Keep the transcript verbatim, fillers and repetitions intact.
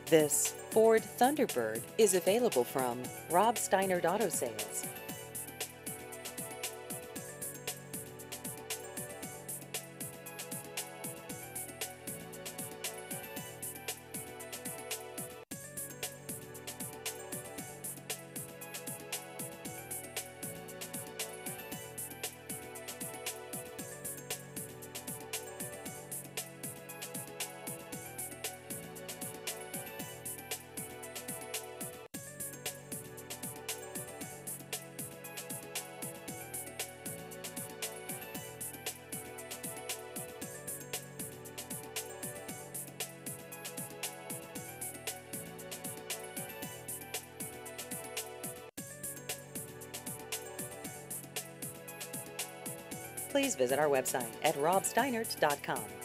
This Ford Thunderbird is available from Rob Steinert Auto Sales. Please visit our website at rob steinert dot com.